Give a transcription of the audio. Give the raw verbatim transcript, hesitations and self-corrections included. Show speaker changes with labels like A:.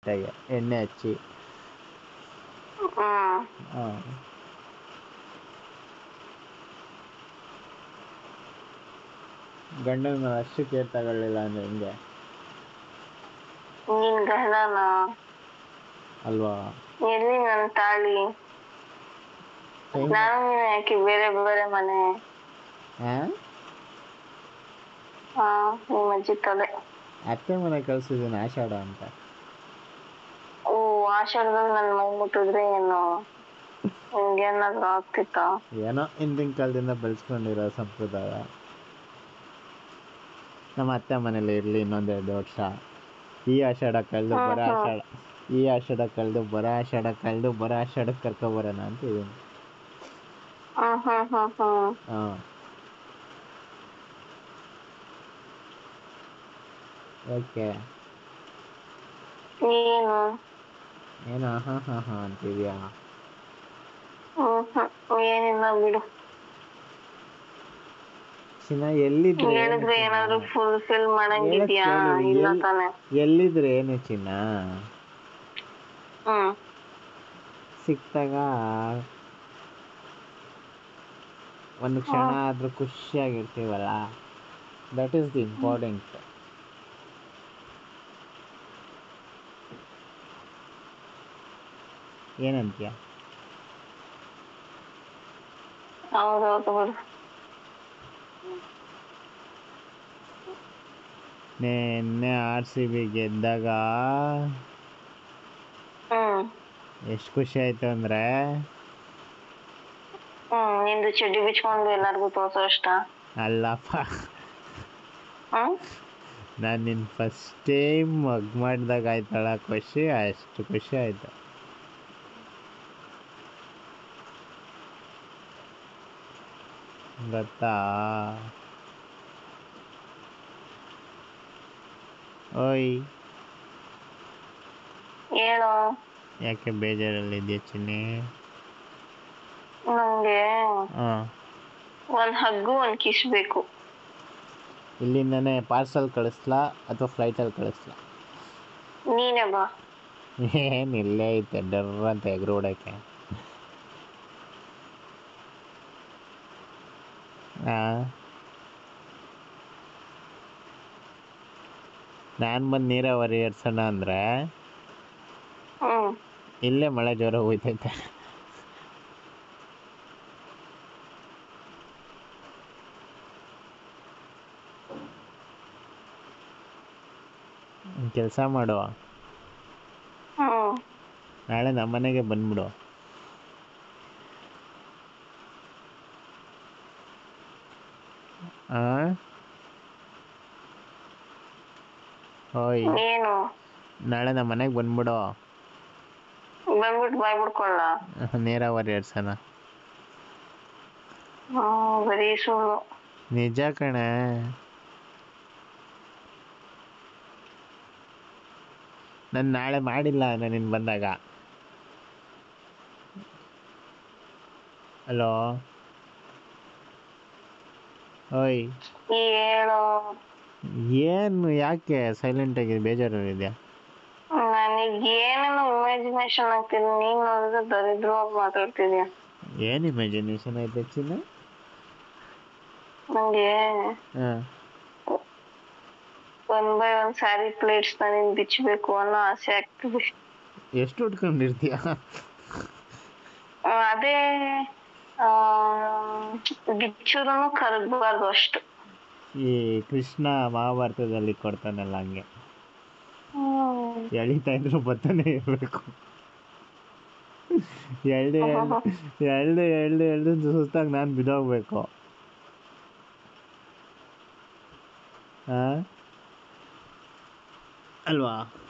A: ನೀಟಾಗಿ ಎಣ್ಣೆ ಹಚ್ಚಿ.
B: ಹ್ಮ್
A: ಹಾಂ ಗಂಡನ ಮೇಲೆ ಅಷ್ಟು ಕೇರ್ ತಗೊಳ್ಳಿಲ್ಲ ಅಂದರೆ ಹೆಂಗೆ
B: ನೀನ್ ಗಂಡನ
A: ಅಲ್ವಾ?
B: ಎಲ್ಲಿ ನನ್ ತಾಳಿ?
A: ಟೈಮ್
B: ನಾನು ನೀನು ಯಾಕೆ ಬೇರೆ ಬೇರೆ ಮನೆ?
A: ಹಾಂ
B: ಹಾ ನಿಮ್ಮ ಅಜ್ಜಿ ತಲೆ.
A: ಅತ್ತೆ ಮನೆ ಕಳ್ಸಿದ್ದೀನಿ ಆಷಾಢ ಅಂತ.
B: ಓ ಆಷಾಢದಲ್ಲಿ ನನ್ ಮೈ ಮುಟ್ಟಿದ್ರೆ ಏನು ನಿಮ್ಗೇನಾದ್ರೂ ಆಗ್ತಿತ್ತಾ?
A: ಏನೋ ಹಿಂದಿನ ಕಾಲದಿಂದ ಬೆಳೆಸ್ಕೊಂಡಿರೋ ಸಂಪ್ರದಾಯ. ನಮ್ಮ ಅತ್ತೆ ಮನೇಲಿ ಇರಲಿ ಇನ್ನೊಂದೆರಡು ವರ್ಷ. ಈ ಆಷಾಢ ಕಳೆದು
B: ಹ್ಮ್
A: ಬರೋ
B: ಹ್ಮ್
A: ಆಷಾಢ ಈ ಆಷಾಢ ಕಳೆದು ಬರೋ ಆಷಾಢ ಕಳೆದು ಬರೋ ಆಷಾಢಕ್ಕೆ ಕರ್ಕೊಬರೋಣ ಅಂತ ಇದ್ದೀನಿ.
B: ಹ್ಮ್ ಹ್ಮ್ ಹ್ಮ್ ಹ್ಮ್
A: ಹಾಂ ಓಕೆ.
B: ಏನು?
A: ಏನು ಹಾಂ ಹಾಂ ಹಾಂ ಅಂತಿದ್ಯಾ?
B: ಹ್ಮ್ ಹ್ಮ್ ಏನಿಲ್ಲ ಬಿಡು.
A: ಚಿನ್ನ ಎಲ್ಲಿದ್ರೆ ಏನು
B: ಹೇಳಿದ್ರೆ
A: ಚಿನ್ನ?
B: ಏನಾದ್ರು ಫುಲ್ಫಿಲ್
A: ಹೇಳಕ್
B: ಮಾಡಂಗಿದ್ಯಾ?
A: ಕೇಳು.
B: ಇಲ್ಲ
A: ಎಲ್
B: ತಾನೆ.
A: ಎಲ್ಲಿದ್ರೆ ಏನು ಚಿನ್ನ?
B: ಹ್ಮ್
A: ಸಿಕ್ತಾಗ ಒಂದು ಕ್ಷಣ
B: ಹ್ಮ್
A: ಆದರೂ ಖುಷಿಯಾಗಿರ್ತೀವಲ್ಲ, ದಟ್ ಈಸ್ ದಿ ಇಂಪಾರ್ಟೆಂಟ್. ಏನಂತೀಯ?
B: ಹೌದೌದು ಬಿಡು.
A: ನಿನ್ನೆ ಆರ್ ಸಿ ಬಿ ಗೆದ್ದಾಗ
B: ಹ್ಮ್
A: ಎಷ್ಟು ಖುಷಿ ಆಯಿತು ಅಂದರೆ,
B: ಹ್ಮ್ ನಿಂದು ಚಡ್ಡಿ ಬಿಚ್ಕೊಂಡು ಎಲ್ಲಾರ್ಗು ತೋರ್ಸೋ ಅಷ್ಟ?
A: ಅಲ್ಲಪ್ಪ,
B: ಹ್ಮ್
A: ನಾನು ನಿನ್ನ ಫಸ್ಟ್ ಟೈಮ್ ಹಗ್ ಮಾಡಿದಾಗ ಆಯ್ತಳ ಖುಷಿ, ಅಷ್ಟು ಖುಷಿ ಆಯಿತು. ಗೊತ್ತಾ? ಓಯ್
B: ಹೇಳು.
A: ಯಾಕೆ ಬೇಜಾರಲ್ಲಿದ್ಯಾ ಚಿನ್ನಿ?
B: ನಂಗೆ
A: ಹಾಂ
B: ಒಂದ್ ಹಗ್ಗು ಒಂದ್ ಕಿಸ್ ಬೇಕು.
A: ಇಲ್ಲಿಂದನೇ ಪಾರ್ಸಲ್ ಕಳಿಸ್ಲಾ ಅಥವಾ ಫ್ಲೈಟಲ್ಲಿ ಕಳಿಸ್ಲಾ?
B: ನೀನೇ ಬಾ.
A: ಏನು ಇಲ್ಲೇ ಐತೆ ಡರ್ರ ಅಂತ ಎಗರು ಹೊಡೋಕ್ಕೆ? ಹಾಂ ನಾನು ಬಂದು ನೀರಾವರಿ ಏರ್ಸೋಣ ಅಂದರೆ
B: ಹ್ಮ್
A: ಇಲ್ಲೇ ಮಳೆ ಜೋರ ಹೋಯ್ತೈತೆ. ಕೆಲಸ ಮಾಡುವ,
B: ಹ್ಮ್
A: ನಾಳೆ ನಮ್ಮನೆಗೆ ಬಂದ್ಬಿಡು. ಹಾಂ ಓಯ್
B: ಏನು?
A: ನಾಳೆ ನಮ್ಮ ಮನೆಗೆ ಬಂದ್ಬಿಡು.
B: ಬಂದ್ಬಿಟ್ಟು ಬಾಯ್ ಬಿಡ್ಕೊಳ್ಳ?
A: ನೀರಾವರಿ ಏರ್ಸೋಣ.
B: ಹ್ಮ್ ಬರೀ ಸುಳ್ಳು.
A: ನಿಜ ಕಣೆ. ನಾನು ನಾಳೆ ಮಾಡಿಲ್ಲ ನಾನು ನೀನು ಬಂದಾಗ. ಹಲೋ ಓಯ್
B: ಹೇಳು.
A: ಏನು ಯಾಕೆ ಸೈಲೆಂಟಾಗಿ ಬೇಜಾರಲ್ಲಿದೆಯಾ?
B: ನನಗೆ ಏನೇನೋ ಇಮ್ಯಾಜಿನೇಷನ್ ಆಗ್ತಿದೆ. ನೀನ್ ನೋಡಿದ್ರೆ ದರಿದ್ರವಾಗಿ ಮಾತಾಡ್ತಿದ್ಯಾ.
A: ಏನು ಇಮ್ಯಾಜಿನೇಷನ್ ಐತೆ ಚಿನ್ನ?
B: ನಂಗೆ
A: ಹಾಂ
B: one by one sari pleats ನೀನ್ ಬಿಚ್ಚಬೇಕು ಅನ್ನೋ ಆಸೆ ಆಗ್ತಿದೆ.
A: ಎಷ್ಟು ಉಟ್ಕೊಂಡಿರ್ತೀಯ?
B: ಅದೇ ಬಿಚ್ಚುರು ಕರಗಬಾರ್ದು ಅಷ್ಟು.
A: ಈ ಕೃಷ್ಣ ಮಹಾಭಾರತದಲ್ಲಿ ಕೊಡ್ತಾನಲ್ಲ ಹಂಗೆ
B: ಹ್ಮ್
A: ಎಳಿತಾ ಇದ್ರು ಬತ್ತಾನೆ ಇರಬೇಕು. ಎಳ್ದು ಎಳ್ದು ಎಳ್ದು ಎಳ್ದು ಎಳ್ದು ಸುಸ್ತಾಗಿ ನಾನು ಬಿದ್ದೋಗ್ಬೇಕು. ಹಾಂ ಅಲ್ವಾ?